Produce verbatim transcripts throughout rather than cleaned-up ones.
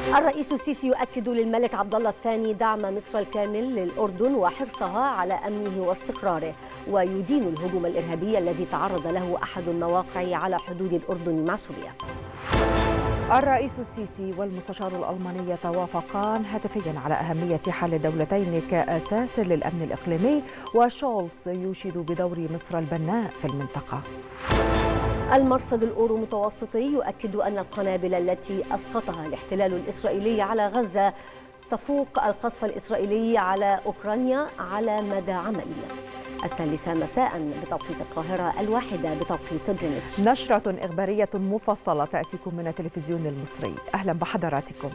الرئيس السيسي يؤكد للملك عبد الله الثاني دعم مصر الكامل للأردن وحرصها على أمنه واستقراره، ويدين الهجوم الإرهابي الذي تعرض له أحد المواقع على حدود الأردن مع سوريا. الرئيس السيسي والمستشار الألماني يتوافقان هاتفيا على أهمية حل الدولتين كأساس للأمن الإقليمي، وشولتز يشيد بدور مصر البناء في المنطقة. المرصد الأورو متوسطي يؤكد أن القنابل التي أسقطها الاحتلال الإسرائيلي على غزة تفوق القصف الإسرائيلي على أوكرانيا على مدى عامين. الثالثة مساء بتوقيت القاهرة، الواحدة بتوقيت جرينتش. نشرة إخبارية مفصلة تأتيكم من التلفزيون المصري، أهلا بحضراتكم.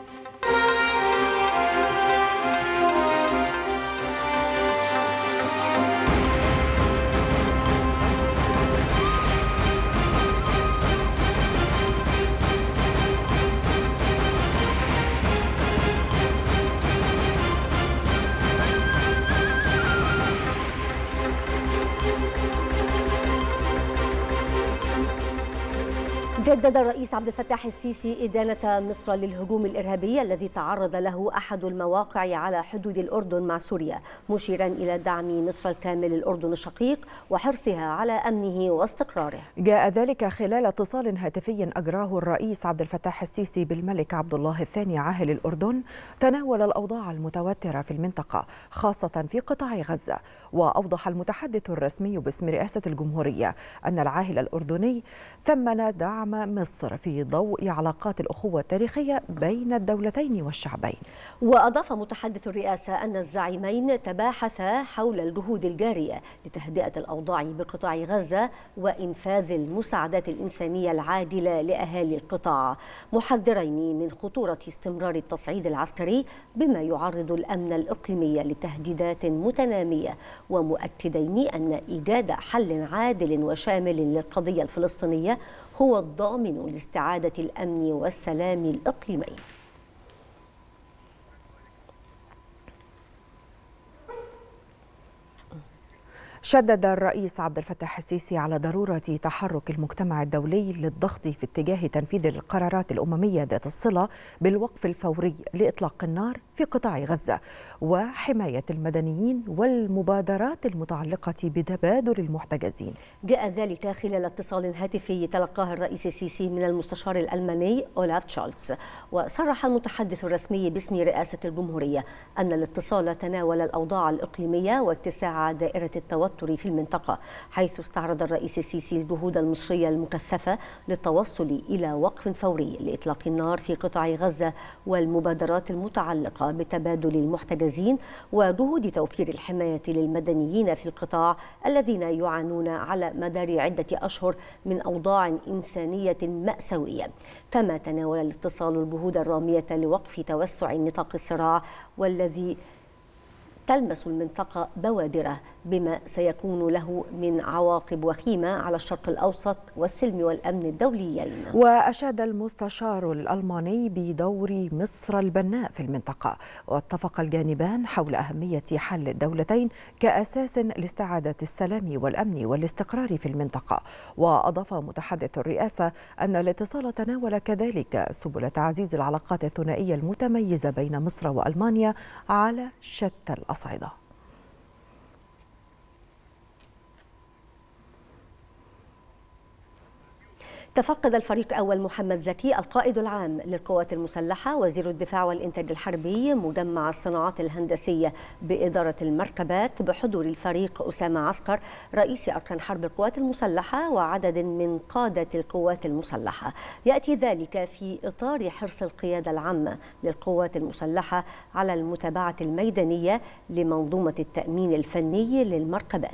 جدد الرئيس عبد الفتاح السيسي إدانة مصر للهجوم الإرهابي الذي تعرض له أحد المواقع على حدود الأردن مع سوريا، مشيرا إلى دعم مصر الكامل للأردن الشقيق وحرصها على أمنه واستقراره. جاء ذلك خلال اتصال هاتفي أجراه الرئيس عبد الفتاح السيسي بالملك عبد الله الثاني عاهل الأردن، تناول الأوضاع المتوترة في المنطقة خاصة في قطاع غزة. وأوضح المتحدث الرسمي باسم رئاسة الجمهورية أن العاهل الأردني ثمن دعم مصر في ضوء علاقات الأخوة التاريخية بين الدولتين والشعبين. وأضاف متحدث الرئاسة أن الزعيمين تباحثا حول الجهود الجارية لتهدئة الأوضاع بقطاع غزة وإنفاذ المساعدات الإنسانية العاجلة لأهالي القطاع، محذرين من خطورة استمرار التصعيد العسكري بما يعرض الأمن الإقليمي لتهديدات متنامية، ومؤكدين أن إيجاد حل عادل وشامل للقضية الفلسطينية هو الضامن لاستعادة الأمن والسلام الإقليمي. شدد الرئيس عبد الفتاح السيسي على ضرورة تحرك المجتمع الدولي للضغط في اتجاه تنفيذ القرارات الأممية ذات الصلة بالوقف الفوري لإطلاق النار في قطاع غزة وحماية المدنيين والمبادرات المتعلقة بتبادل المحتجزين. جاء ذلك خلال اتصال هاتفي تلقاه الرئيس السيسي من المستشار الألماني أولاف شولتز. وصرح المتحدث الرسمي باسم رئاسة الجمهورية أن الاتصال تناول الأوضاع الإقليمية واتساع دائرة التوتر في المنطقة، حيث استعرض الرئيس السيسي الجهود المصرية المكثفة للتوصل إلى وقف فوري لإطلاق النار في قطاع غزة والمبادرات المتعلقة بتبادل المحتجزين وجهود توفير الحماية للمدنيين في القطاع الذين يعانون على مدار عدة أشهر من أوضاع إنسانية مأساوية. كما تناول الاتصال الجهود الرامية لوقف توسع نطاق الصراع والذي تلمس المنطقة بوادره بما سيكون له من عواقب وخيمة على الشرق الأوسط والسلم والأمن الدوليين. وأشاد المستشار الألماني بدور مصر البناء في المنطقة، واتفق الجانبان حول أهمية حل الدولتين كأساس لاستعادة السلام والأمن والاستقرار في المنطقة. وأضاف متحدث الرئاسة أن الاتصال تناول كذلك سبل تعزيز العلاقات الثنائية المتميزة بين مصر وألمانيا على شتى الأصعدة. تفقد الفريق أول محمد زكي القائد العام للقوات المسلحة وزير الدفاع والإنتاج الحربي مجمع الصناعات الهندسية بإدارة المركبات بحضور الفريق أسامة عسكر رئيس أركان حرب القوات المسلحة وعدد من قادة القوات المسلحة. يأتي ذلك في إطار حرص القيادة العامة للقوات المسلحة على المتابعة الميدانية لمنظومة التأمين الفني للمركبات.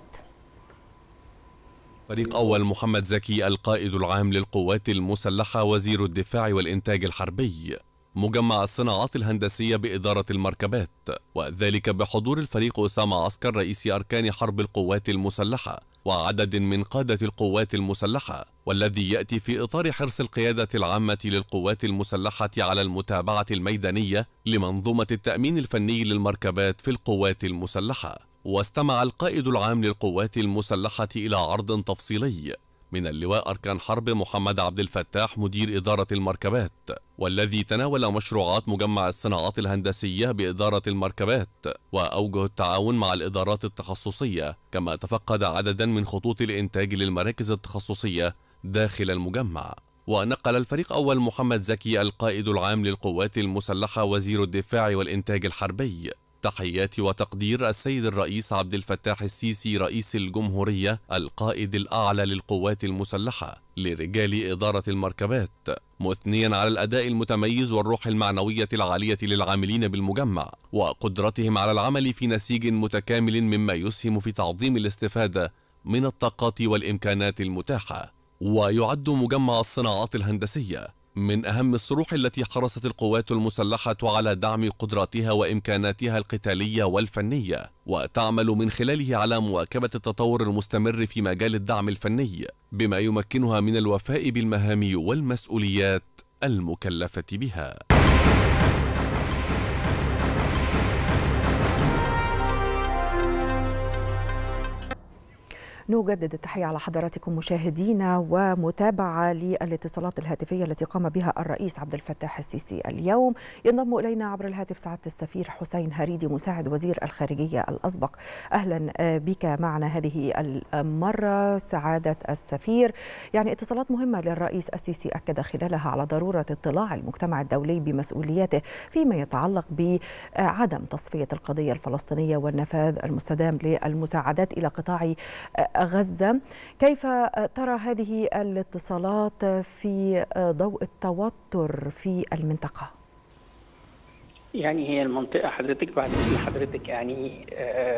فريق أول محمد زكي القائد العام للقوات المسلحة وزير الدفاع والإنتاج الحربي مجمع الصناعات الهندسية بإدارة المركبات، وذلك بحضور الفريق أسامة عسكر رئيس أركان حرب القوات المسلحة وعدد من قادة القوات المسلحة، والذي يأتي في إطار حرص القيادة العامة للقوات المسلحة على المتابعة الميدانية لمنظومة التأمين الفني للمركبات في القوات المسلحة. واستمع القائد العام للقوات المسلحة إلى عرض تفصيلي من اللواء أركان حرب محمد عبد الفتاح مدير إدارة المركبات، والذي تناول مشروعات مجمع الصناعات الهندسية بإدارة المركبات وأوجه التعاون مع الإدارات التخصصية، كما تفقد عددا من خطوط الإنتاج للمراكز التخصصية داخل المجمع. ونقل الفريق أول محمد زكي القائد العام للقوات المسلحة وزير الدفاع والإنتاج الحربي تحيات وتقدير السيد الرئيس عبد الفتاح السيسي رئيس الجمهورية القائد الأعلى للقوات المسلحة لرجال إدارة المركبات، مثنيا على الأداء المتميز والروح المعنوية العالية للعاملين بالمجمع وقدرتهم على العمل في نسيج متكامل مما يسهم في تعظيم الاستفادة من الطاقات والإمكانات المتاحة. ويعد مجمع الصناعات الهندسية من أهم الصروح التي حرصت القوات المسلحة على دعم قدراتها وإمكاناتها القتالية والفنية، وتعمل من خلاله على مواكبة التطور المستمر في مجال الدعم الفني بما يمكنها من الوفاء بالمهام والمسؤوليات المكلفة بها. نجدد التحية على حضراتكم مشاهدينا ومتابعة للاتصالات الهاتفية التي قام بها الرئيس عبد الفتاح السيسي اليوم. ينضم إلينا عبر الهاتف سعادة السفير حسين هريدي مساعد وزير الخارجية الأسبق. أهلا بك معنا هذه المرة سعادة السفير. يعني اتصالات مهمة للرئيس السيسي أكد خلالها على ضرورة اطلاع المجتمع الدولي بمسؤولياته فيما يتعلق بعدم تصفية القضية الفلسطينية والنفاذ المستدام للمساعدات إلى قطاع غزة. كيف ترى هذه الاتصالات في ضوء التوتر في المنطقة؟ يعني هي المنطقة حضرتك بعد إذن حضرتك يعني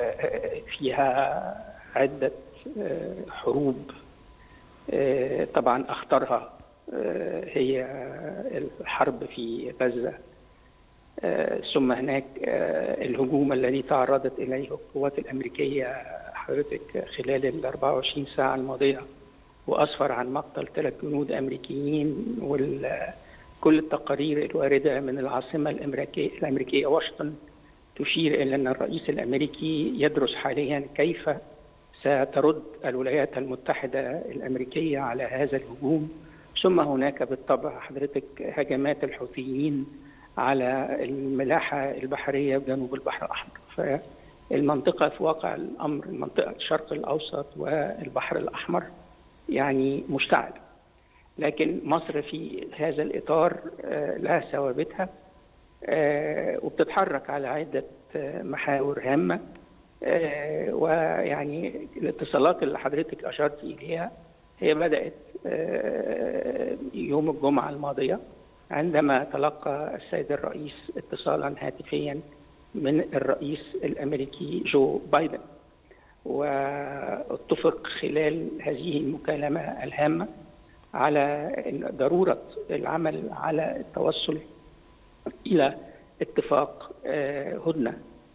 فيها عدة حروب، طبعا أخطرها هي الحرب في غزة، ثم هناك الهجوم الذي تعرضت إليه القوات الأمريكية حضرتك خلال ال أربع وعشرين ساعة الماضية، وأسفر عن مقتل ثلاث جنود أمريكيين. وكل التقارير الواردة من العاصمة الأمريكية الأمريكية واشنطن تشير إلى أن الرئيس الأمريكي يدرس حاليا كيف سترد الولايات المتحدة الأمريكية على هذا الهجوم. ثم هناك بالطبع حضرتك هجمات الحوثيين على الملاحة البحرية بجنوب البحر الأحمر. فالمنطقة في واقع الأمر المنطقة الشرق الأوسط والبحر الأحمر يعني مشتعل، لكن مصر في هذا الإطار لها ثوابتها وبتتحرك على عدة محاور هامة. ويعني الاتصالات اللي حضرتك أشرت إليها هي بدأت يوم الجمعة الماضية عندما تلقى السيد الرئيس اتصالا هاتفيا من الرئيس الأمريكي جو بايدن، واتفق خلال هذه المكالمة الهامة على ضرورة العمل على التوصل إلى اتفاق هدنة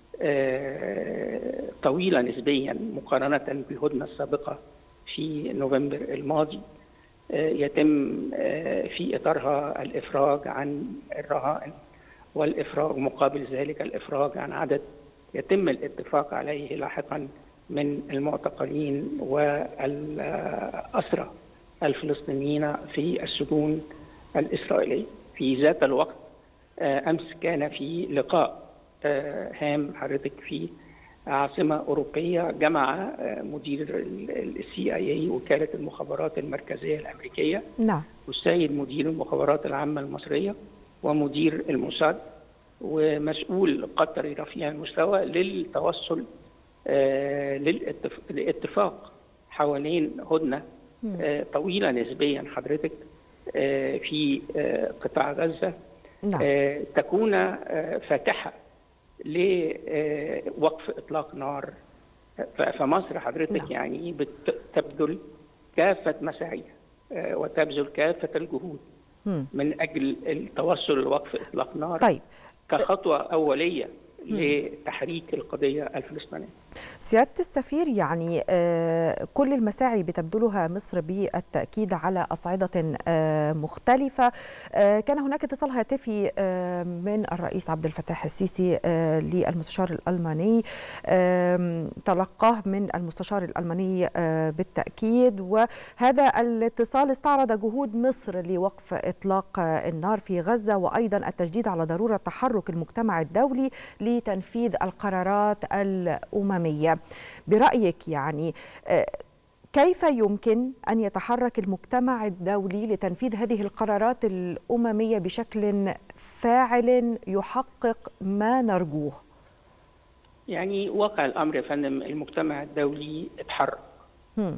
طويلة نسبيا مقارنة بالهدنة السابقة في نوفمبر الماضي، يتم في إطارها الإفراج عن الرهائن والإفراج مقابل ذلك الإفراج عن عدد يتم الاتفاق عليه لاحقا من المعتقلين والأسرى الفلسطينيين في السجون الإسرائيلية. في ذات الوقت أمس كان في لقاء هام حضرتك في عاصمة أوروبية جمع مدير السي آي إيه وكالة المخابرات المركزية الأمريكية نعم والسيد مدير المخابرات العامة المصرية ومدير الموساد ومسؤول قطري رفيع المستوى للتوصل للاتفاق حوالين هدنة طويلة نسبيا حضرتك في قطاع غزة نعم. تكون فاتحة لوقف إطلاق نار. فمصر حضرتك نعم. يعني بتبذل كافة مساعيها وتبذل كافة الجهود م. من أجل التوصل لوقف إطلاق نار طيب. كخطوة أولية م. لتحريك القضية الفلسطينية. سيادة السفير، يعني كل المساعي بتبذلها مصر بالتأكيد على أصعدة مختلفة. كان هناك اتصال هاتفي من الرئيس عبد الفتاح السيسي للمستشار الألماني، تلقاه من المستشار الألماني بالتأكيد، وهذا الاتصال استعرض جهود مصر لوقف إطلاق النار في غزة، وأيضا التشديد على ضرورة تحرك المجتمع الدولي لتنفيذ القرارات الأممية. برأيك يعني كيف يمكن أن يتحرك المجتمع الدولي لتنفيذ هذه القرارات الأممية بشكل فاعل يحقق ما نرجوه؟ يعني واقع الأمر يا فندم، المجتمع الدولي اتحرك هم.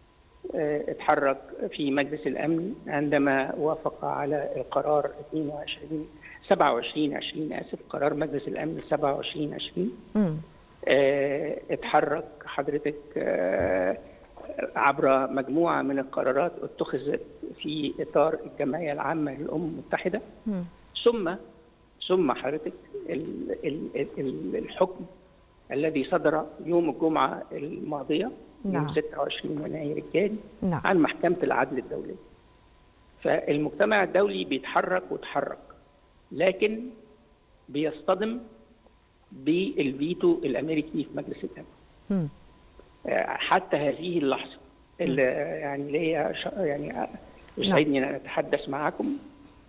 اتحرك في مجلس الأمن عندما وافق على القرار اثنين وعشرين سبعة وعشرين عشرين آسف قرار مجلس الأمن سبعة وعشرين عشرين. اه اتحرك حضرتك اه عبر مجموعة من القرارات اتخذت في إطار الجمعية العامة للأمم المتحدة. م. ثم ثم حضرتك ال ال ال الحكم الذي صدر يوم الجمعة الماضية، نعم. يوم ستة وعشرين يناير الجاري، نعم. عن محكمة العدل الدولية. فالمجتمع الدولي بيتحرك وتحرك، لكن بيصطدم بالفيتو الامريكي في مجلس الامن. حتى هذه اللحظه اللي يعني ليا يعني يسعدني ان اتحدث معكم،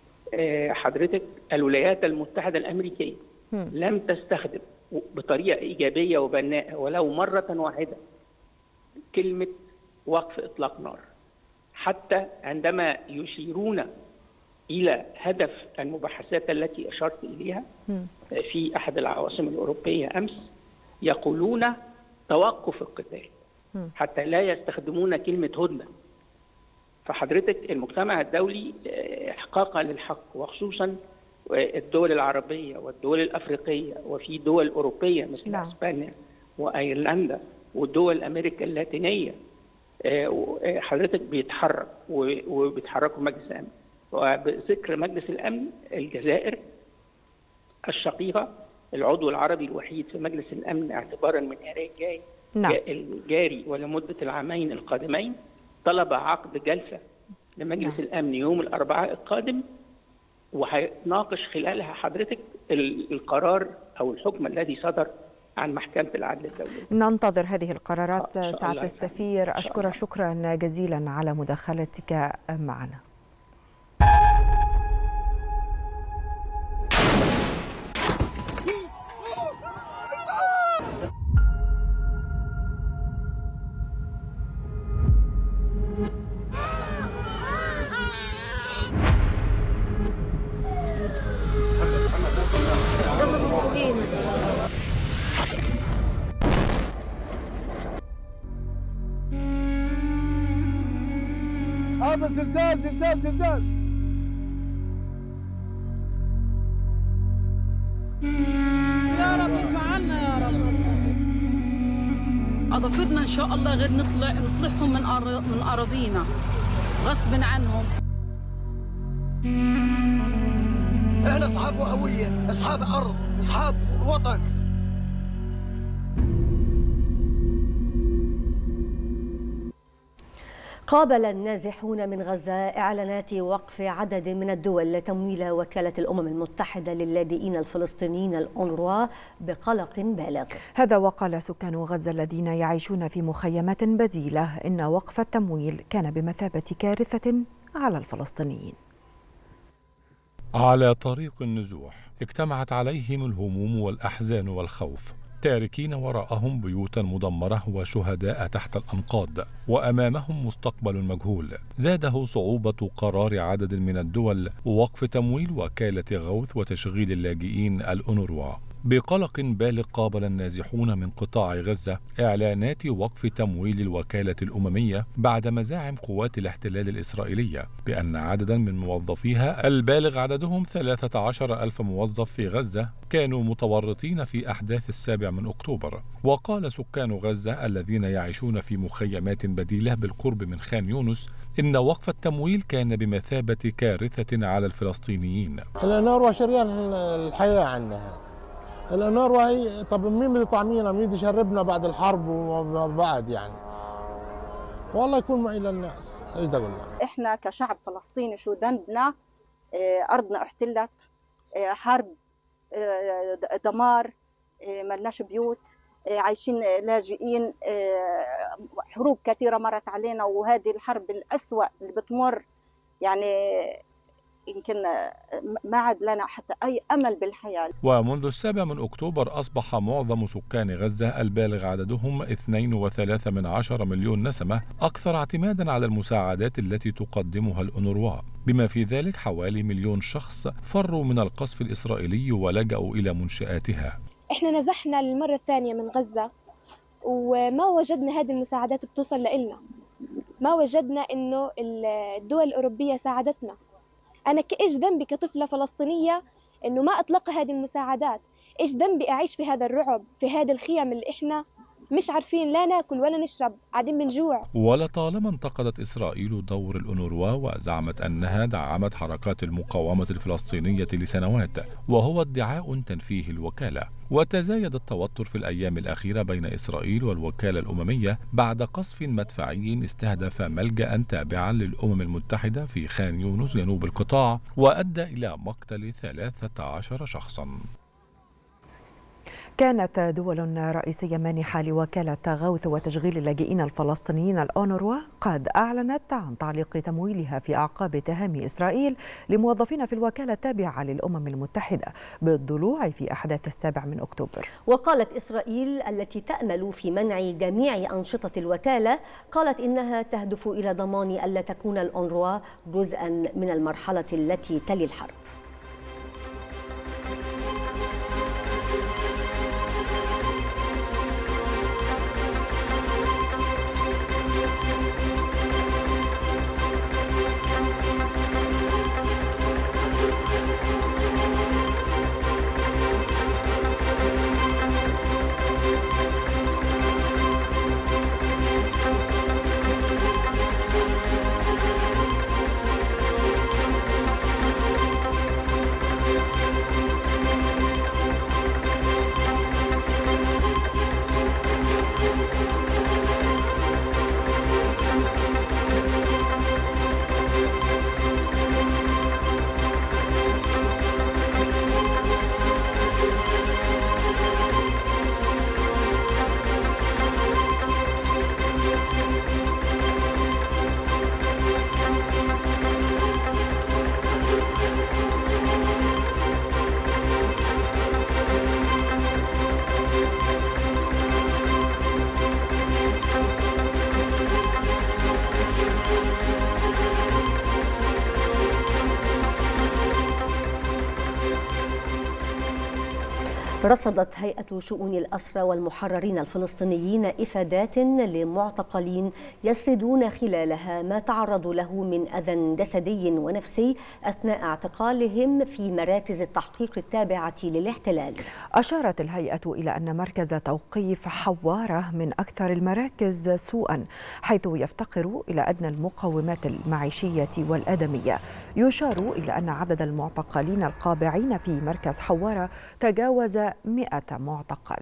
حضرتك الولايات المتحده الامريكيه م. لم تستخدم بطريقه ايجابيه وبناءه ولو مره واحده كلمه وقف اطلاق نار، حتى عندما يشيرون إلى هدف المباحثات التي أشرت إليها في أحد العواصم الأوروبية أمس، يقولون توقف القتال، حتى لا يستخدمون كلمة هدنة. فحضرتك المجتمع الدولي إحقاقا للحق، وخصوصا الدول العربية والدول الأفريقية وفي دول أوروبية مثل لا. أسبانيا وأيرلندا ودول أمريكا اللاتينية، حضرتك بيتحرك وبيتحركوا مجلس الأمن. وبذكر مجلس الأمن، الجزائر الشقيقة العضو العربي الوحيد في مجلس الأمن اعتبارا من يناير الجاي نعم. الجاري ولمدة العامين القادمين، طلب عقد جلسة لمجلس نعم. الأمن يوم الأربعاء القادم، وهيتناقش خلالها حضرتك القرار أو الحكم الذي صدر عن محكمة العدل الدولية. ننتظر هذه القرارات سعادة السفير. أشكرك شكرا جزيلا على مداخلتك معنا. هذا زلزال زلزال زلزال. يا رب ارفع عنا يا رب. اضافرنا ان شاء الله غير نطلع نطلعهم من أر... من اراضينا غصب عنهم. احنا اصحاب هويه، اصحاب ارض، اصحاب وطن. قابل النازحون من غزة إعلانات وقف عدد من الدول لتمويل وكالة الأمم المتحدة للاجئين الفلسطينيين الأونروا بقلق بالغ. هذا وقال سكان غزة الذين يعيشون في مخيمات بديلة إن وقف التمويل كان بمثابة كارثة على الفلسطينيين. على طريق النزوح اجتمعت عليهم الهموم والأحزان والخوف، تاركين وراءهم بيوتا مدمرة وشهداء تحت الأنقاض، وأمامهم مستقبل مجهول. زاده صعوبة قرار عدد من الدول وقف تمويل وكالة غوث وتشغيل اللاجئين الأونروا. بقلق بالغ قابل النازحون من قطاع غزة إعلانات وقف تمويل الوكالة الأممية بعد مزاعم قوات الاحتلال الإسرائيلية بأن عددا من موظفيها البالغ عددهم ثلاثة عشر ألف موظف في غزة كانوا متورطين في أحداث السابع من أكتوبر. وقال سكان غزة الذين يعيشون في مخيمات بديلة بالقرب من خان يونس إن وقف التمويل كان بمثابة كارثة على الفلسطينيين. الأونروا شريان الحياة عنها، الأونروا هي طب مين بده يطعمينا؟ مين بده يشربنا بعد الحرب وبعد يعني؟ والله يكون معي للناس، ايش بدي اقول لك؟ احنا كشعب فلسطيني شو ذنبنا؟ ارضنا احتلت، حرب، دمار، ملناش بيوت، عايشين لاجئين، حروب كثيره مرت علينا، وهذه الحرب الأسوأ اللي بتمر يعني يمكن ما عاد لنا حتى أي أمل بالحياة. ومنذ السابع من أكتوبر أصبح معظم سكان غزة البالغ عددهم اثنين وثلاثة من عشر مليون نسمة أكثر اعتمادا على المساعدات التي تقدمها الأونروا، بما في ذلك حوالي مليون شخص فروا من القصف الإسرائيلي ولجأوا إلى منشآتها. إحنا نزحنا للمرة الثانية من غزة وما وجدنا هذه المساعدات بتوصل لإلنا، ما وجدنا إنه الدول الأوروبية ساعدتنا. أنا كإيش ذنبي كطفلة فلسطينية إنه ما أطلق هذه المساعدات؟ إيش ذنبي أعيش في هذا الرعب، في هذه الخيام اللي إحنا مش عارفين لا ناكل ولا نشرب، قاعدين بنجوع. ولطالما انتقدت إسرائيل دور الأونروا وزعمت أنها دعمت حركات المقاومة الفلسطينية لسنوات، وهو ادعاء تنفيه الوكالة. وتزايد التوتر في الأيام الأخيرة بين إسرائيل والوكالة الأممية بعد قصف مدفعي استهدف ملجأ تابعا للأمم المتحدة في خان يونس جنوب القطاع وأدى إلى مقتل ثلاثة عشر شخصا. كانت دول رئيسية مانحة لوكالة غوث وتشغيل اللاجئين الفلسطينيين الأونروا قد أعلنت عن تعليق تمويلها في أعقاب تهام إسرائيل لموظفين في الوكالة التابعة للأمم المتحدة بالضلوع في أحداث السابع من أكتوبر. وقالت إسرائيل التي تأمل في منع جميع أنشطة الوكالة قالت إنها تهدف إلى ضمان ألا تكون الأونروا جزءا من المرحلة التي تلي الحرب. رصدت هيئة شؤون الأسرى والمحررين الفلسطينيين إفادات لمعتقلين يسردون خلالها ما تعرضوا له من أذى جسدي ونفسي أثناء اعتقالهم في مراكز التحقيق التابعة للاحتلال. أشارت الهيئة إلى أن مركز توقيف حوارة من أكثر المراكز سوءا، حيث يفتقر إلى أدنى المقومات المعيشية والآدمية. يشار إلى أن عدد المعتقلين القابعين في مركز حوارة تجاوز مئة معتقل.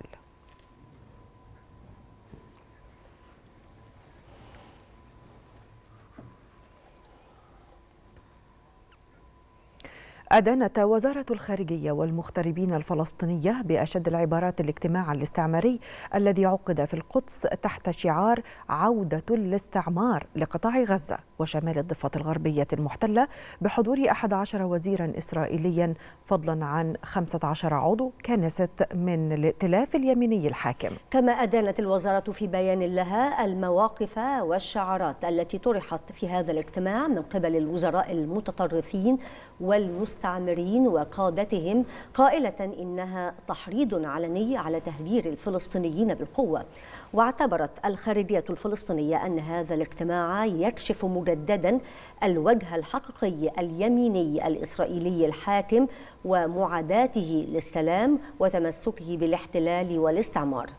أدانت وزارة الخارجية والمغتربين الفلسطينية بأشد العبارات الاجتماع الاستعماري الذي عقد في القدس تحت شعار عودة الاستعمار لقطاع غزة وشمال الضفة الغربية المحتلة بحضور أحد عشر وزيرا إسرائيليا فضلا عن خمسة عشر عضو كنيست من الائتلاف اليميني الحاكم. كما أدانت الوزارة في بيان لها المواقف والشعارات التي طرحت في هذا الاجتماع من قبل الوزراء المتطرفين والمستعمرين وقادتهم، قائلة إنها تحريض علني على تهجير الفلسطينيين بالقوة. واعتبرت الخارجية الفلسطينية أن هذا الاجتماع يكشف مجددا الوجه الحقيقي اليميني الإسرائيلي الحاكم ومعاداته للسلام وتمسكه بالاحتلال والاستعمار.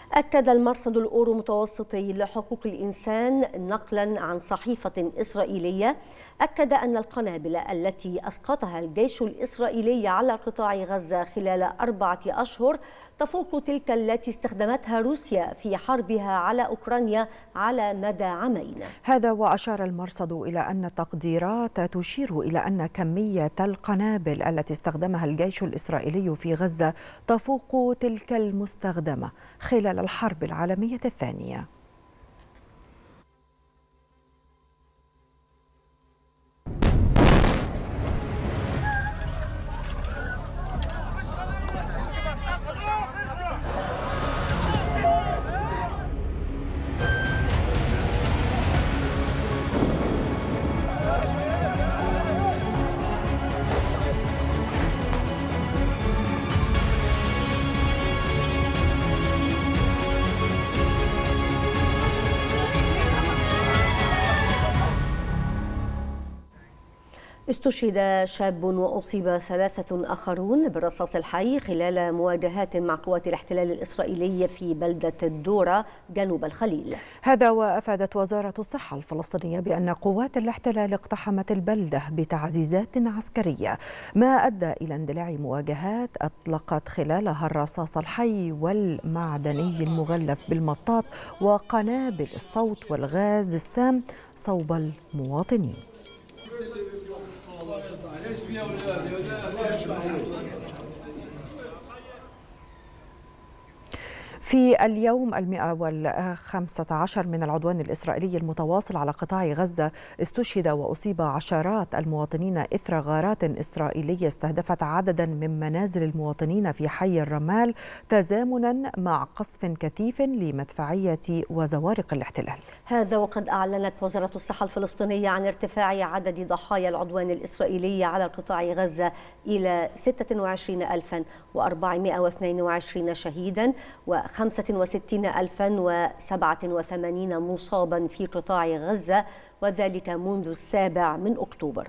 أكد المرصد الأورو متوسطي لحقوق الإنسان نقلا عن صحيفة إسرائيلية أكد أن القنابل التي أسقطها الجيش الإسرائيلي على قطاع غزة خلال أربعة أشهر تفوق تلك التي استخدمتها روسيا في حربها على أوكرانيا على مدى عامين. هذا وأشار المرصد إلى أن التقديرات تشير إلى أن كمية القنابل التي استخدمها الجيش الإسرائيلي في غزة تفوق تلك المستخدمة خلال الحرب العالمية الثانية. استشهد شاب وأصيب ثلاثة آخرون بالرصاص الحي خلال مواجهات مع قوات الاحتلال الإسرائيلي في بلدة الدورة جنوب الخليل. هذا وأفادت وزارة الصحة الفلسطينية بأن قوات الاحتلال اقتحمت البلدة بتعزيزات عسكرية، ما أدى إلى اندلاع مواجهات أطلقت خلالها الرصاص الحي والمعدني المغلف بالمطاط وقنابل الصوت والغاز السام صوب المواطنين. في اليوم المئة والخمسة عشر من العدوان الإسرائيلي المتواصل على قطاع غزة استشهد وأصيب عشرات المواطنين إثر غارات إسرائيلية استهدفت عددا من منازل المواطنين في حي الرمال تزامنا مع قصف كثيف لمدفعية وزوارق الاحتلال. هذا وقد أعلنت وزارة الصحة الفلسطينية عن ارتفاع عدد ضحايا العدوان الإسرائيلي على قطاع غزة إلى ستة وعشرين ألفا وأربعمائة واثنين وعشرين شهيدا وخمسة وستين ألفا وسبعة وثمانين مصابا في قطاع غزة، وذلك منذ السابع من أكتوبر.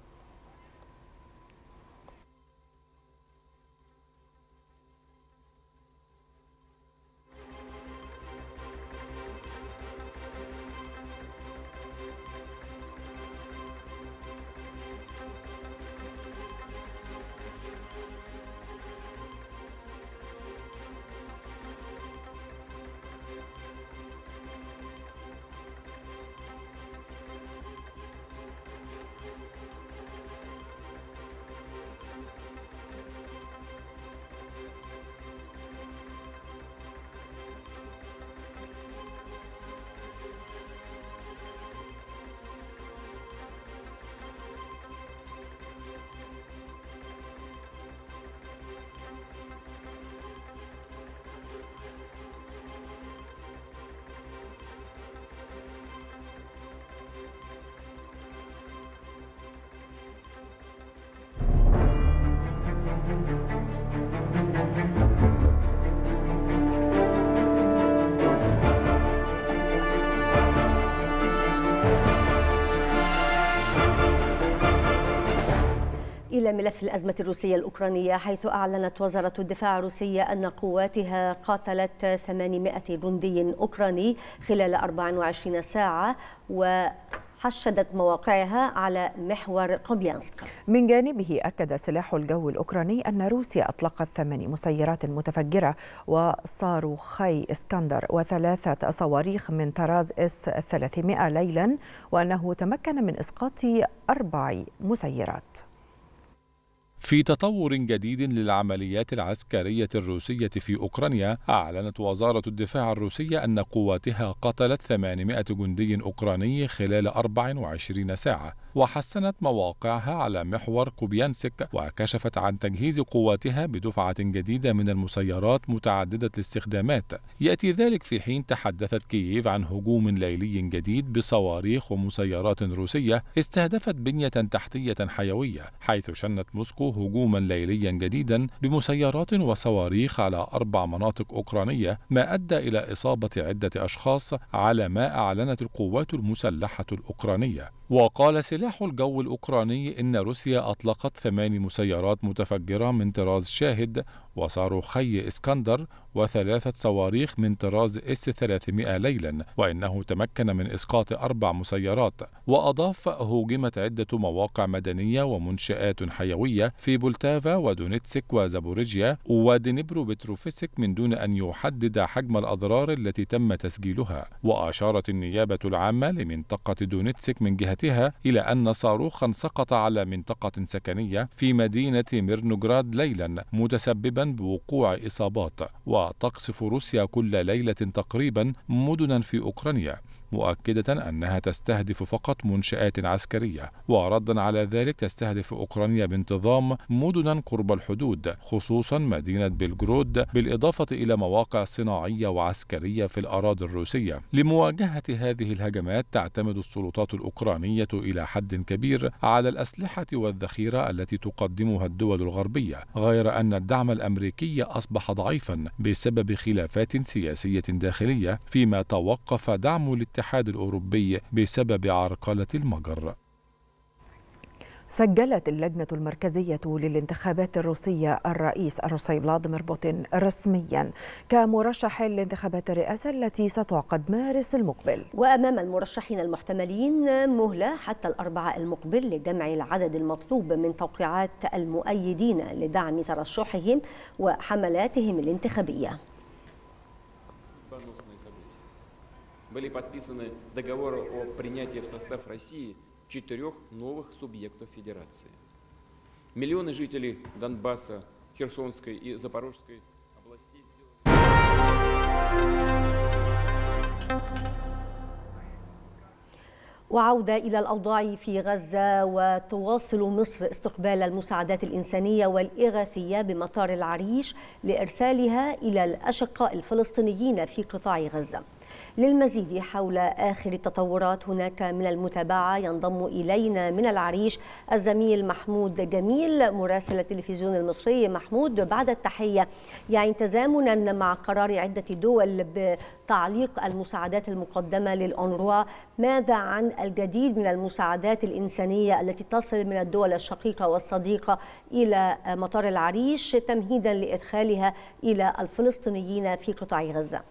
إلى ملف الأزمة الروسية الأوكرانية، حيث أعلنت وزارة الدفاع الروسية أن قواتها قاتلت ثمانمائة جندي أوكراني خلال أربع وعشرين ساعة وحشدت مواقعها على محور قوبيانسك. من جانبه أكد سلاح الجو الأوكراني أن روسيا أطلقت ثمان مسيرات متفجرة وصاروخي اسكندر وثلاثة صواريخ من طراز اس ثلاثمائة ليلا، وأنه تمكن من إسقاط أربع مسيرات. في تطور جديد للعمليات العسكرية الروسية في أوكرانيا، أعلنت وزارة الدفاع الروسية أن قواتها قتلت ثمانمائة جندي أوكراني خلال أربع وعشرين ساعة، وحسنت مواقعها على محور كوبيانسك، وكشفت عن تجهيز قواتها بدفعة جديدة من المسيرات متعددة الاستخدامات. يأتي ذلك في حين تحدثت كييف عن هجوم ليلي جديد بصواريخ ومسيرات روسية استهدفت بنية تحتية حيوية، حيث شنت موسكو أطلقوا هجوما ليليا جديدا بمسيرات وصواريخ على أربع مناطق أوكرانية، ما أدى إلى إصابة عدة أشخاص على ما أعلنت القوات المسلحة الأوكرانية. وقال سلاح الجو الأوكراني إن روسيا أطلقت ثمان مسيرات متفجرة من طراز شاهد وصاروخي إسكندر وثلاثة صواريخ من طراز إس ثلاثمائة ليلا، وإنه تمكن من إسقاط أربع مسيرات. وأضاف هوجمت عدة مواقع مدنية ومنشآت حيوية في بولتافا ودونيتسك وزابوريجيا ودنيبرو بتروفسك من دون أن يحدد حجم الأضرار التي تم تسجيلها. وأشارت النيابة العامة لمنطقة دونيتسك من جهتها إلى أن صاروخا سقط على منطقة سكنية في مدينة ميرنوغراد ليلا متسببا بوقوع إصابات. وتقصف روسيا كل ليلة تقريبا مدنا في أوكرانيا، مؤكدة أنها تستهدف فقط منشآت عسكرية. وردا على ذلك تستهدف أوكرانيا بانتظام مدنا قرب الحدود، خصوصا مدينة بلغرود، بالإضافة إلى مواقع صناعية وعسكرية في الأراضي الروسية. لمواجهة هذه الهجمات تعتمد السلطات الأوكرانية إلى حد كبير على الأسلحة والذخيرة التي تقدمها الدول الغربية، غير أن الدعم الأمريكي أصبح ضعيفا بسبب خلافات سياسية داخلية، فيما توقف دعم الاتحاد الأوروبي بسبب عرقلة المجر. سجلت اللجنة المركزية للانتخابات الروسية الرئيس الروسي فلاديمير بوتين رسميا كمرشح لانتخابات الرئاسة التي ستعقد مارس المقبل. وأمام المرشحين المحتملين مهلة حتى الأربعاء المقبل لجمع العدد المطلوب من توقيعات المؤيدين لدعم ترشحهم وحملاتهم الانتخابية. Были подписаны договоры о принятии в состав России четырех новых субъектов федерации. Миллионы жителей Донбасса, Херсонской и Запорожской областей. وعودة إلى الأوضاع في غزة، وتواصل مصر استقبال المساعدات الإنسانية والإغاثية بمطار العريش لإرسالها إلى الأشقاء الفلسطينيين في قطاع غزة. للمزيد حول آخر التطورات هناك من المتابعة ينضم إلينا من العريش الزميل محمود جميل مراسل التلفزيون المصري. محمود، بعد التحية، يعني تزامنا مع قرار عدة دول بتعليق المساعدات المقدمة للأونروا، ماذا عن الجديد من المساعدات الإنسانية التي تصل من الدول الشقيقة والصديقة إلى مطار العريش تمهيدا لإدخالها إلى الفلسطينيين في قطاع غزة؟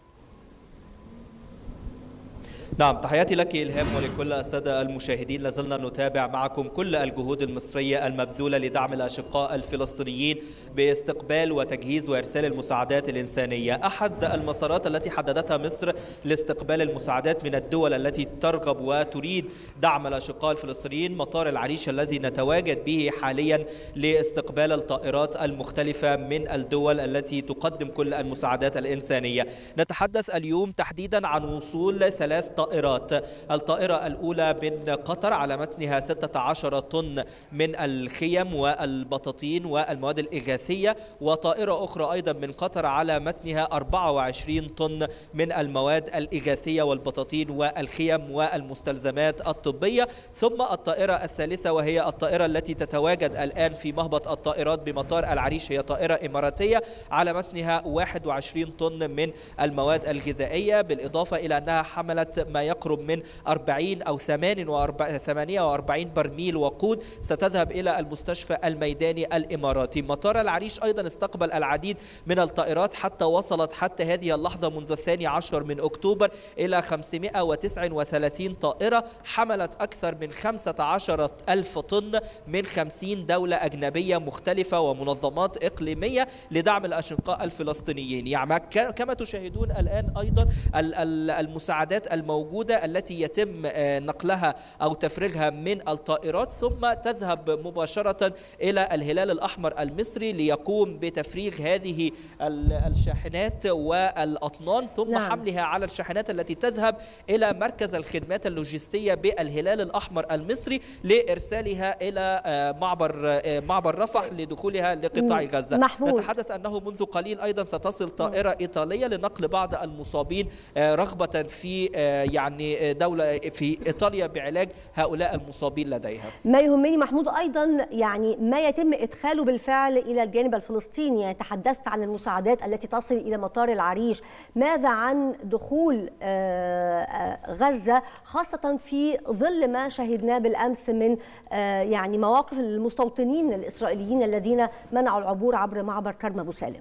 نعم، تحياتي لك إلهام ولكل السادة المشاهدين. لازلنا نتابع معكم كل الجهود المصرية المبذولة لدعم الأشقاء الفلسطينيين باستقبال وتجهيز وإرسال المساعدات الإنسانية. أحد المسارات التي حددتها مصر لاستقبال المساعدات من الدول التي ترغب وتريد دعم الأشقاء الفلسطينيين مطار العريش الذي نتواجد به حاليا لاستقبال الطائرات المختلفة من الدول التي تقدم كل المساعدات الإنسانية. نتحدث اليوم تحديدا عن وصول ثلاث طائرات. الطائرة الأولى من قطر على متنها ستة عشر طن من الخيم والبطاطين والمواد الإغاثية، وطائرة أخرى أيضا من قطر على متنها أربعة وعشرين طن من المواد الإغاثية والبطاطين والخيم والمستلزمات الطبية. ثم الطائرة الثالثة وهي الطائرة التي تتواجد الآن في مهبط الطائرات بمطار العريش، هي طائرة إماراتية على متنها واحد وعشرين طن من المواد الغذائية، بالإضافة إلى أنها حملت ما يقرب من أربعين أو ثمانية وأربعين برميل وقود ستذهب إلى المستشفى الميداني الإماراتي. مطار العريش أيضا استقبل العديد من الطائرات حتى وصلت حتى هذه اللحظة منذ الثاني عشر من أكتوبر إلى خمسمائة وتسعة وثلاثين طائرة، حملت أكثر من خمسة عشر ألف طن من خمسين دولة أجنبية مختلفة ومنظمات إقليمية لدعم الأشقاء الفلسطينيين. يعني كما تشاهدون الآن أيضا المساعدات الموجودة التي يتم نقلها أو تفريغها من الطائرات ثم تذهب مباشرة إلى الهلال الأحمر المصري ليقوم بتفريغ هذه الشاحنات والأطنان ثم نعم. حملها على الشاحنات التي تذهب إلى مركز الخدمات اللوجستية بالهلال الأحمر المصري لإرسالها إلى معبر معبر رفح لدخولها لقطاع غزة. محمود. نتحدث أنه منذ قليل أيضا ستصل طائرة إيطالية لنقل بعض المصابين رغبة في يعني دولة في إيطاليا بعلاج هؤلاء المصابين لديها. ما يهمني محمود أيضا يعني ما يتم إدخاله بالفعل إلى الجانب الفلسطيني. يعني تحدثت عن المساعدات التي تصل إلى مطار العريش، ماذا عن دخول غزة خاصة في ظل ما شهدناه بالأمس من يعني مواقف المستوطنين الإسرائيليين الذين منعوا العبور عبر معبر كرم أبو سالم؟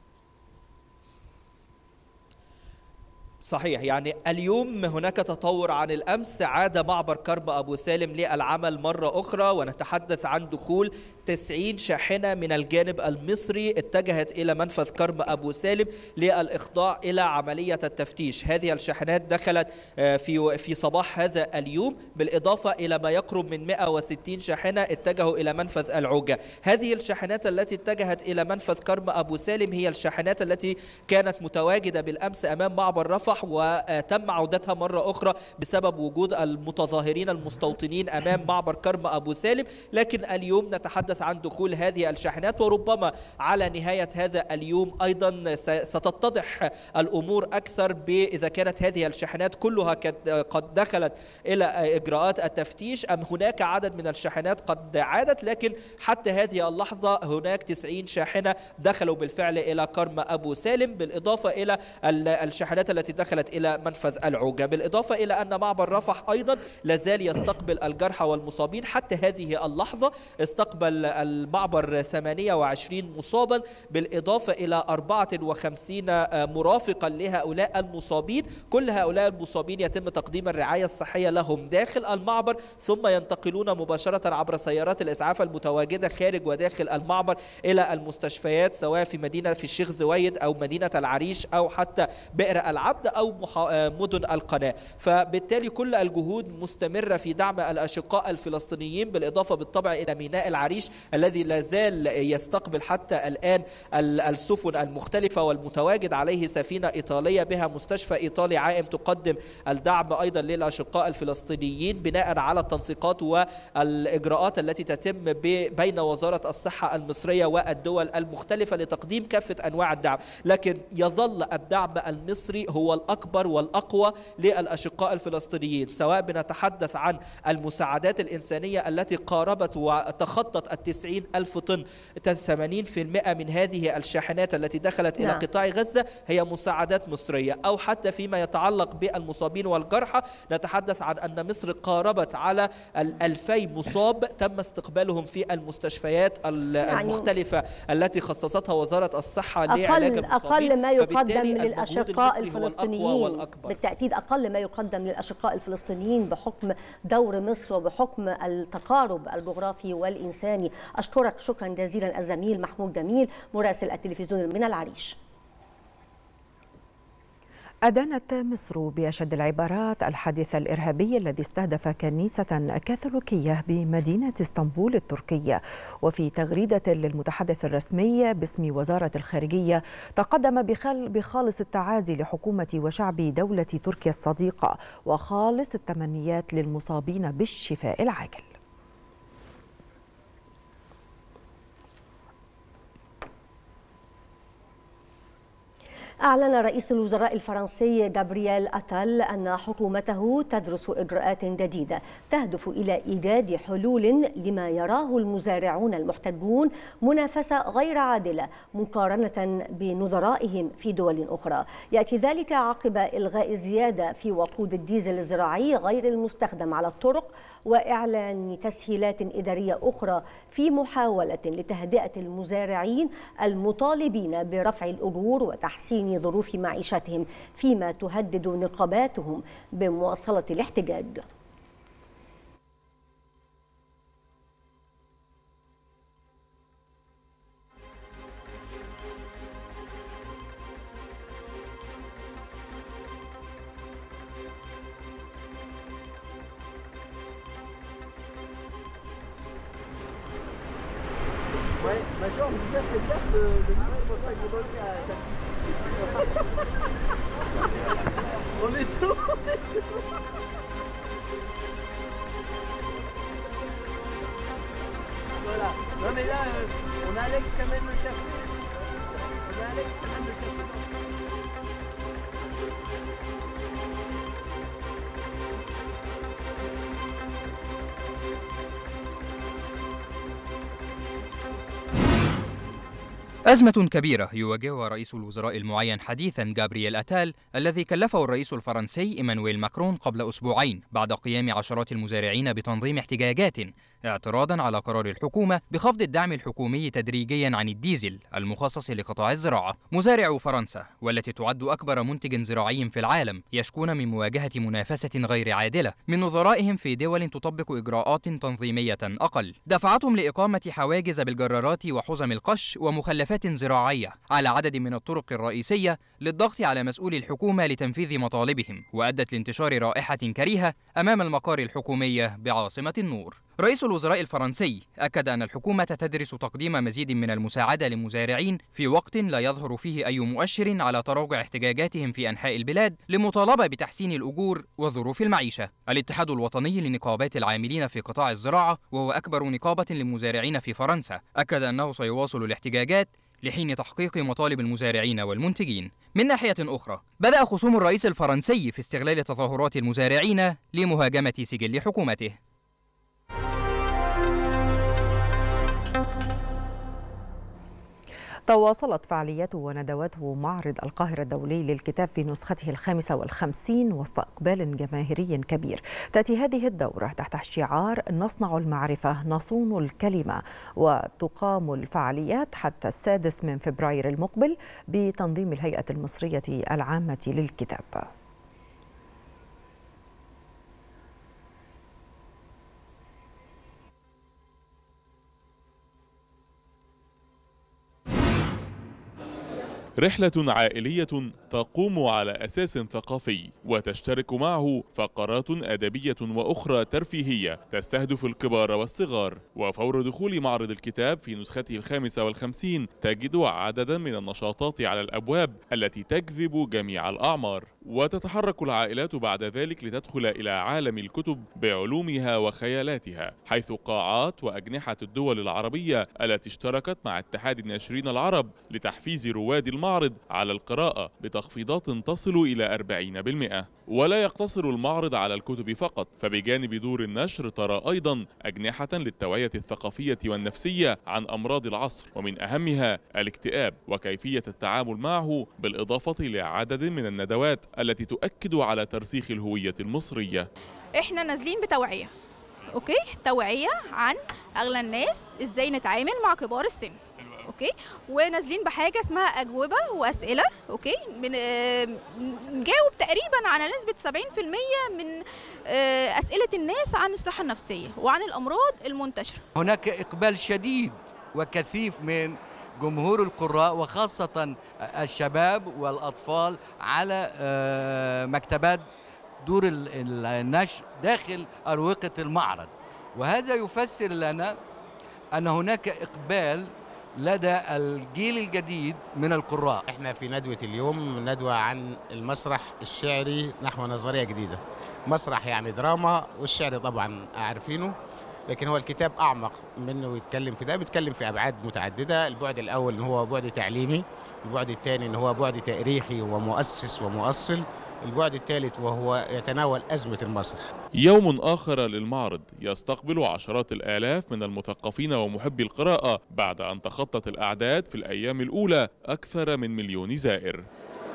صحيح، يعني اليوم هناك تطور عن الأمس، عاد معبر كرم أبو سالم للعمل مرة أخرى، ونتحدث عن دخول تسعين شاحنة من الجانب المصري اتجهت إلى منفذ كرم أبو سالم للإخضاع إلى عملية التفتيش. هذه الشاحنات دخلت في في صباح هذا اليوم، بالإضافة إلى ما يقرب من مئة وستين شاحنة اتجهوا إلى منفذ العوجة. هذه الشاحنات التي اتجهت إلى منفذ كرم أبو سالم هي الشاحنات التي كانت متواجدة بالأمس أمام معبر رفح، وتم عودتها مرة أخرى بسبب وجود المتظاهرين المستوطنين أمام معبر كرم أبو سالم. لكن اليوم نتحدث عن دخول هذه الشاحنات، وربما على نهاية هذا اليوم أيضا ستتضح الأمور أكثر إذا كانت هذه الشاحنات كلها قد دخلت إلى إجراءات التفتيش أم هناك عدد من الشاحنات قد عادت. لكن حتى هذه اللحظة هناك تسعين شاحنة دخلوا بالفعل إلى كرم أبو سالم، بالإضافة إلى الشاحنات التي دخلت إلى منفذ العوجة، بالإضافة إلى أن معبر رفح أيضا لازال يستقبل الجرحى والمصابين. حتى هذه اللحظة استقبل المعبر ثمانية وعشرين مصابا، بالإضافة إلى أربعة وخمسين مرافقا لهؤلاء المصابين. كل هؤلاء المصابين يتم تقديم الرعاية الصحية لهم داخل المعبر، ثم ينتقلون مباشرة عبر سيارات الإسعاف المتواجدة خارج وداخل المعبر إلى المستشفيات، سواء في مدينة في الشيخ زويد أو مدينة العريش أو حتى بئر العبد أو مدن القناة. فبالتالي كل الجهود مستمرة في دعم الأشقاء الفلسطينيين، بالإضافة بالطبع إلى ميناء العريش الذي لا زال يستقبل حتى الآن السفن المختلفة، والمتواجد عليه سفينة إيطالية بها مستشفى إيطالي عائم تقدم الدعم أيضا للأشقاء الفلسطينيين، بناء على التنسيقات والإجراءات التي تتم بين وزارة الصحة المصرية والدول المختلفة لتقديم كافة أنواع الدعم. لكن يظل الدعم المصري هو الأكبر والأقوى للأشقاء الفلسطينيين، سواء بنتحدث عن المساعدات الإنسانية التي قاربت وتخطت التسعين ألف طن. ثمانين بالمئة من هذه الشاحنات التي دخلت إلى قطاع غزة هي مساعدات مصرية، أو حتى فيما يتعلق بالمصابين والجرحى نتحدث عن أن مصر قاربت على الألفي مصاب تم استقبالهم في المستشفيات المختلفة التي خصصتها وزارة الصحة لعلاج المصابين. أقل ما يقدم للأشقاء الفلسطينيين بالتأكيد أقل ما يقدم للأشقاء الفلسطينيين بحكم دور مصر وبحكم التقارب الجغرافي والإنساني. أشكرك شكرا جزيلا الزميل محمود جميل مراسل التلفزيون من العريش. أدانت مصر بأشد العبارات الحادث الإرهابي الذي استهدف كنيسة كاثوليكية بمدينة اسطنبول التركية. وفي تغريدة للمتحدث الرسمي باسم وزارة الخارجية تقدم بخالص التعازي لحكومة وشعب دولة تركيا الصديقة وخالص التمنيات للمصابين بالشفاء العاجل. أعلن رئيس الوزراء الفرنسي جابرييل أتال أن حكومته تدرس إجراءات جديدة تهدف إلى إيجاد حلول لما يراه المزارعون المحتجون منافسة غير عادلة مقارنة بنظرائهم في دول أخرى. يأتي ذلك عقب إلغاء زيادة في وقود الديزل الزراعي غير المستخدم على الطرق وإعلان تسهيلات إدارية أخرى في محاولة لتهدئة المزارعين المطالبين برفع الأجور وتحسين ظروف معيشتهم، فيما تهدد نقاباتهم بمواصلة الاحتجاج. Ouais, Major, vous faites gaffe, le, le numéro de votre agrivolté à On est chaud, on est chaud. Voilà. Non mais là, euh, on a Alex quand même le café. On a Alex quand même le café. أزمة كبيرة يواجهها رئيس الوزراء المعين حديثا جابرييل أتال الذي كلفه الرئيس الفرنسي إيمانويل ماكرون قبل أسبوعين بعد قيام عشرات المزارعين بتنظيم احتجاجات اعتراضا على قرار الحكومة بخفض الدعم الحكومي تدريجيا عن الديزل المخصص لقطاع الزراعة. مزارعو فرنسا والتي تعد أكبر منتج زراعي في العالم يشكون من مواجهة منافسة غير عادلة من نظرائهم في دول تطبق إجراءات تنظيمية أقل دفعتهم لإقامة حواجز بالجرارات وحزم القش ومخلفات زراعية على عدد من الطرق الرئيسية للضغط على مسؤولي الحكومة لتنفيذ مطالبهم، وأدت لانتشار رائحة كريهة أمام المقار الحكومية بعاصمة النور. رئيس الوزراء الفرنسي أكد أن الحكومة تدرس تقديم مزيد من المساعدة للمزارعين في وقت لا يظهر فيه أي مؤشر على تراجع احتجاجاتهم في أنحاء البلاد لمطالبة بتحسين الأجور وظروف المعيشة. الاتحاد الوطني لنقابات العاملين في قطاع الزراعة وهو أكبر نقابة للمزارعين في فرنسا أكد أنه سيواصل الاحتجاجات لحين تحقيق مطالب المزارعين والمنتجين. من ناحية أخرى، بدأ خصوم الرئيس الفرنسي في استغلال تظاهرات المزارعين لمهاجمة سجل حكومته. تواصلت فعاليات وندوات معرض القاهرة الدولي للكتاب في نسخته الخامسة والخمسين وسط إقبال جماهيري كبير. تأتي هذه الدورة تحت شعار نصنع المعرفة نصون الكلمة، وتقام الفعاليات حتى السادس من فبراير المقبل بتنظيم الهيئة المصرية العامة للكتاب. رحلة عائلية تقوم على أساس ثقافي وتشترك معه فقرات أدبية وأخرى ترفيهية تستهدف الكبار والصغار. وفور دخول معرض الكتاب في نسخته الخامسة والخمسين تجد عددا من النشاطات على الأبواب التي تجذب جميع الأعمار، وتتحرك العائلات بعد ذلك لتدخل إلى عالم الكتب بعلومها وخيالاتها، حيث قاعات وأجنحة الدول العربية التي اشتركت مع اتحاد الناشرين العرب لتحفيز رواد المعرض على القراءة بتخفيضات تصل إلى أربعين بالمئة. ولا يقتصر المعرض على الكتب فقط، فبجانب دور النشر ترى أيضا أجنحة للتوعية الثقافية والنفسية عن أمراض العصر ومن أهمها الاكتئاب وكيفية التعامل معه، بالإضافة لعدد من الندوات التي تؤكد على ترسيخ الهوية المصرية. احنا نازلين بتوعية، اوكي، توعية عن أغلى الناس ازاي نتعامل مع كبار السن، اوكي، ونازلين بحاجه اسمها اجوبه واسئله، اوكي، بنجاوب تقريبا على نسبه سبعين بالمئة من اسئله الناس عن الصحه النفسيه وعن الامراض المنتشره. هناك اقبال شديد وكثيف من جمهور القراء وخاصه الشباب والاطفال على مكتبات دور النشر داخل اروقه المعرض، وهذا يفسر لنا ان هناك اقبال لدى الجيل الجديد من القراء. احنا في ندوة اليوم ندوة عن المسرح الشعري نحو نظرية جديدة. مسرح يعني دراما، والشعر طبعا عارفينه، لكن هو الكتاب أعمق منه يتكلم في ده، بيتكلم في أبعاد متعددة. البعد الأول إن هو بعد تعليمي، البعد الثاني إن هو بعد تاريخي ومؤسس ومؤصل، البعد الثالث وهو يتناول أزمة المسرح. يوم آخر للمعرض يستقبل عشرات الآلاف من المثقفين ومحبي القراءة بعد أن تخطت الأعداد في الأيام الأولى أكثر من مليون زائر.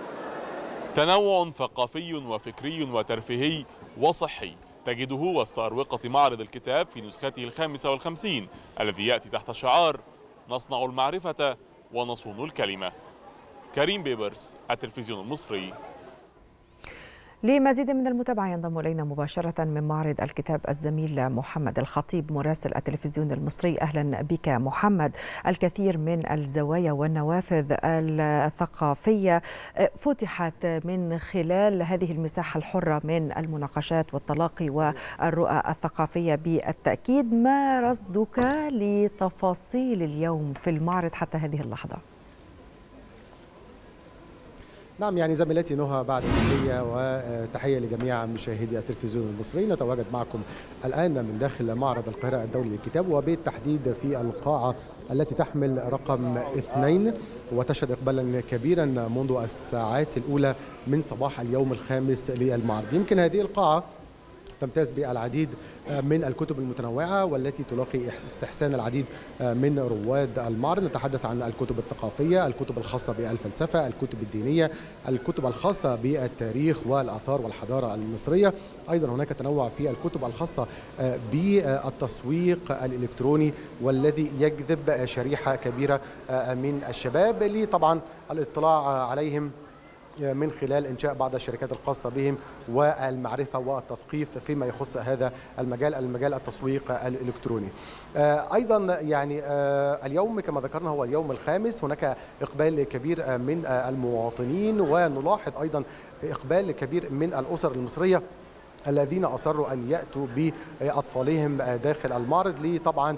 تنوع ثقافي وفكري وترفيهي وصحي تجده وسط أروقة معرض الكتاب في نسخته الخامسة والخمسين الذي يأتي تحت شعار نصنع المعرفة ونصون الكلمة. كريم بيبرس، التلفزيون المصري. لمزيد من المتابعة ينضم إلينا مباشرة من معرض الكتاب الزميل محمد الخطيب مراسل التلفزيون المصري. أهلا بك محمد. الكثير من الزوايا والنوافذ الثقافية فتحت من خلال هذه المساحة الحرة من المناقشات والتلاقي والرؤى الثقافية. بالتأكيد، ما رصدك لتفاصيل اليوم في المعرض حتى هذه اللحظة؟ نعم، يعني زميلتي نهى، بعد التحية وتحية لجميع مشاهدي التلفزيون المصري، نتواجد معكم الآن من داخل معرض القاهرة الدولي للكتاب، وبالتحديد في القاعة التي تحمل رقم اثنين، وتشهد إقبالا كبيرا منذ الساعات الأولى من صباح اليوم الخامس للمعرض. يمكن هذه القاعة تمتاز بالعديد من الكتب المتنوعة والتي تلاقي استحسان العديد من رواد المعرض. نتحدث عن الكتب الثقافية، الكتب الخاصة بالفلسفة، الكتب الدينية، الكتب الخاصة بالتاريخ والآثار والحضارة المصرية. أيضا هناك تنوع في الكتب الخاصة بالتسويق الإلكتروني والذي يجذب شريحة كبيرة من الشباب اللي طبعا الاطلاع عليهم من خلال إنشاء بعض الشركات الخاصة بهم والمعرفة والتثقيف فيما يخص هذا المجال، المجال التسويق الإلكتروني. أيضا يعني اليوم كما ذكرنا هو اليوم الخامس، هناك إقبال كبير من المواطنين، ونلاحظ أيضا إقبال كبير من الأسر المصرية الذين أصروا أن يأتوا بأطفالهم داخل المعرض لي طبعا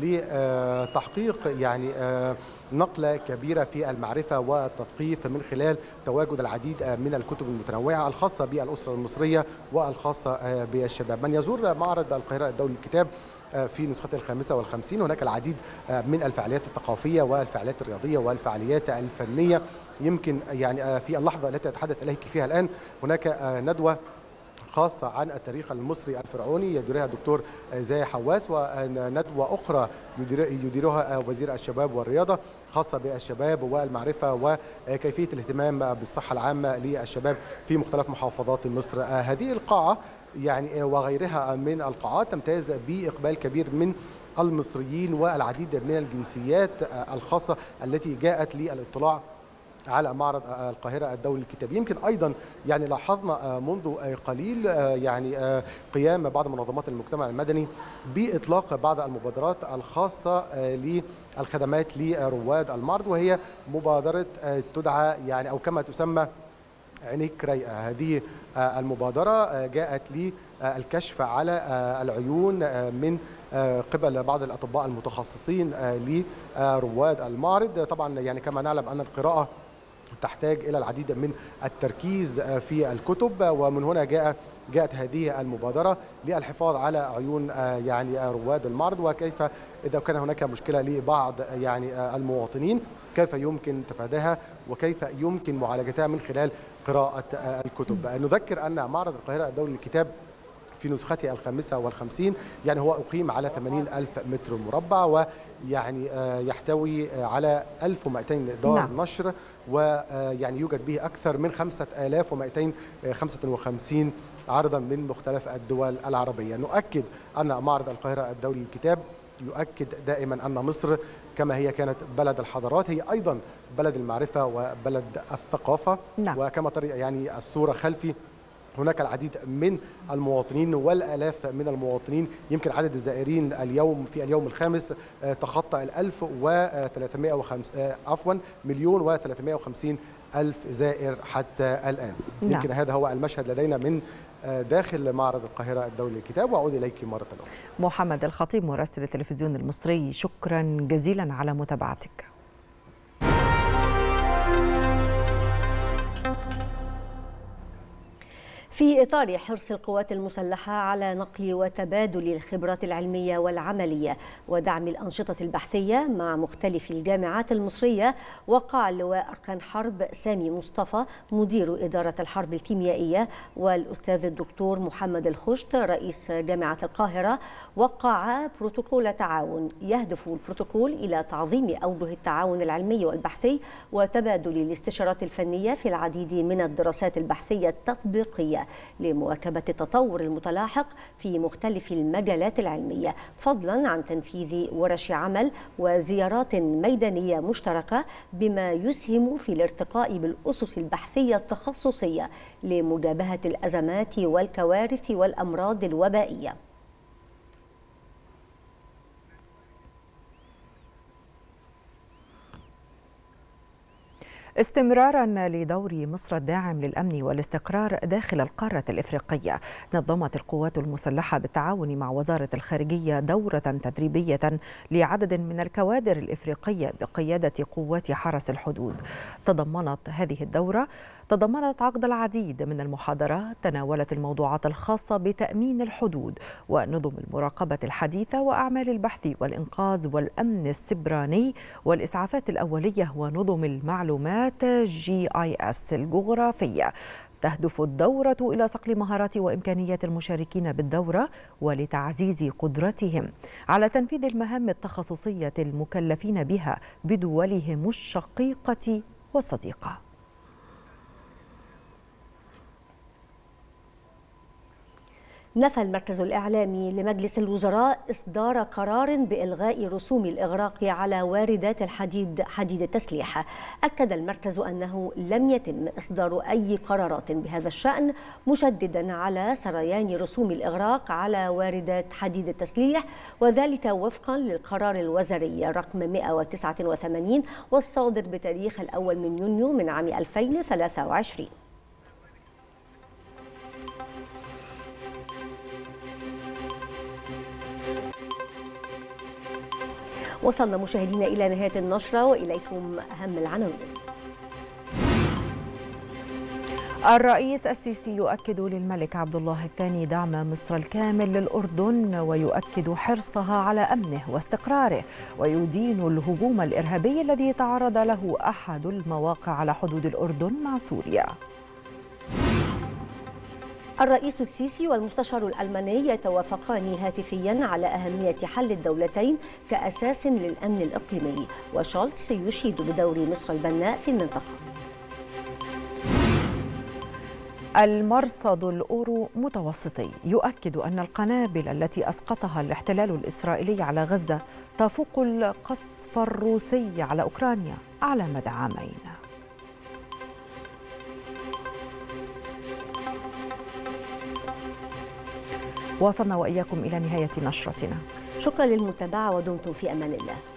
لتحقيق يعني نقلة كبيرة في المعرفة والتثقيف من خلال تواجد العديد من الكتب المتنوعة الخاصة بالأسرة المصرية والخاصة بالشباب. من يزور معرض القاهرة الدولي للكتاب في نسخته الخامسة والخمسين هناك العديد من الفعاليات الثقافية والفعاليات الرياضية والفعاليات الفنية. يمكن يعني في اللحظة التي أتحدث إليك فيها الآن هناك ندوة خاصة عن التاريخ المصري الفرعوني يديرها الدكتور زاهي حواس، وندوة أخرى يديرها وزير الشباب والرياضة خاصة بالشباب والمعرفة وكيفية الاهتمام بالصحة العامة للشباب في مختلف محافظات مصر. هذه القاعة يعني وغيرها من القاعات تمتاز بإقبال كبير من المصريين والعديد من الجنسيات الخاصة التي جاءت للاطلاع على معرض القاهرة الدولي للكتاب. يمكن أيضا يعني لاحظنا منذ قليل يعني قيام بعض منظمات المجتمع المدني بإطلاق بعض المبادرات الخاصة للخدمات لرواد المعرض، وهي مبادرة تدعى يعني أو كما تسمى عينيك رايقة. هذه المبادرة جاءت للكشف على العيون من قبل بعض الأطباء المتخصصين لرواد المعرض. طبعا يعني كما نعلم أن القراءة تحتاج إلى العديد من التركيز في الكتب، ومن هنا جاء جاءت هذه المبادرة للحفاظ على عيون يعني رواد المعرض، وكيف إذا كان هناك مشكلة لبعض يعني المواطنين كيف يمكن تفاديها وكيف يمكن معالجتها من خلال قراءة الكتب. نذكر أن معرض القاهرة الدولي للكتاب في نسخته الخامسة والخمسين يعني هو أقيم على ثمانين ألف متر مربع، ويعني يحتوي على ألف ومئتين دار نعم. نشر، ويعني يوجد به أكثر من خمسة آلاف ومئتين وخمسة وخمسين عرضا من مختلف الدول العربية. نؤكد أن معرض القاهرة الدولي للكتاب يؤكد دائما أن مصر كما هي كانت بلد الحضارات هي أيضا بلد المعرفة وبلد الثقافة نعم. وكما ترى يعني الصورة خلفي هناك العديد من المواطنين والآلاف من المواطنين. يمكن عدد الزائرين اليوم في اليوم الخامس تخطى الألف وثلاثمائة وخمسين عفوا مليون وثلاثمائة وخمسين ألف زائر حتى الآن. نعم. يمكن هذا هو المشهد لدينا من داخل معرض القاهرة الدولي للكتاب، وأعود إليك مرة أخرى. محمد الخطيب مراسل التلفزيون المصري، شكرا جزيلا على متابعتك. في إطار حرص القوات المسلحة على نقل وتبادل الخبرات العلمية والعملية ودعم الأنشطة البحثية مع مختلف الجامعات المصرية، وقع اللواء أركان حرب سامي مصطفى مدير إدارة الحرب الكيميائية والأستاذ الدكتور محمد الخشت رئيس جامعة القاهرة وقع بروتوكول تعاون يهدف البروتوكول إلى تعظيم أوجه التعاون العلمي والبحثي وتبادل الاستشارات الفنية في العديد من الدراسات البحثية التطبيقية لمواكبة التطور المتلاحق في مختلف المجالات العلمية، فضلا عن تنفيذ ورش عمل وزيارات ميدانية مشتركة بما يسهم في الارتقاء بالأسس البحثية التخصصية لمجابهة الأزمات والكوارث والأمراض الوبائية. استمرارا لدور مصر الداعم للأمن والاستقرار داخل القارة الإفريقية، نظمت القوات المسلحة بالتعاون مع وزارة الخارجية دورة تدريبية لعدد من الكوادر الإفريقية بقيادة قوات حرس الحدود. تضمنت هذه الدورة تضمنت عقد العديد من المحاضرات تناولت الموضوعات الخاصة بتأمين الحدود ونظم المراقبة الحديثة وأعمال البحث والإنقاذ والأمن السبراني والإسعافات الأولية ونظم المعلومات جي آي إس الجغرافية. تهدف الدورة إلى صقل مهارات وإمكانيات المشاركين بالدورة ولتعزيز قدرتهم على تنفيذ المهام التخصصية المكلفين بها بدولهم الشقيقة والصديقة. نفى المركز الإعلامي لمجلس الوزراء إصدار قرار بإلغاء رسوم الإغراق على واردات الحديد حديد التسليح. أكد المركز أنه لم يتم إصدار أي قرارات بهذا الشأن، مشددا على سريان رسوم الإغراق على واردات حديد التسليح، وذلك وفقا للقرار الوزاري رقم مئة وتسعة وثمانين والصادر بتاريخ الأول من يونيو من عام ألفين وثلاثة وعشرين. وصلنا مشاهدينا إلى نهاية النشرة، وإليكم أهم العناوين. الرئيس السيسي يؤكد للملك عبد الله الثاني دعم مصر الكامل للأردن، ويؤكد حرصها على أمنه واستقراره، ويدين الهجوم الإرهابي الذي تعرض له أحد المواقع على حدود الأردن مع سوريا. الرئيس السيسي والمستشار الألماني يتوافقان هاتفيا على أهمية حل الدولتين كأساس للأمن الإقليمي، وشولتز يشيد بدور مصر البناء في المنطقة. المرصد الأورو متوسطي يؤكد أن القنابل التي أسقطها الاحتلال الإسرائيلي على غزة تفوق القصف الروسي على أوكرانيا على مدى عامين. وصلنا وإياكم إلى نهاية نشرتنا. شكرا للمتابعة ودمتم في أمان الله.